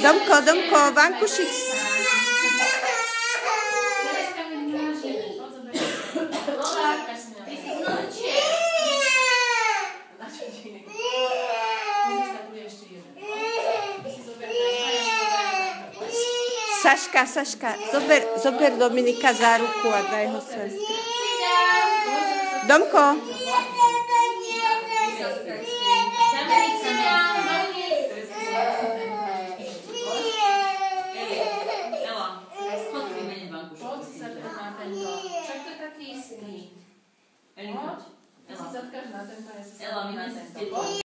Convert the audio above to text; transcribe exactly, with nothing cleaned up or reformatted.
Domko, Domko, Vankušik. Saška, Saška, zober, zober Dominika za ruku a daj ho sestru. Domko.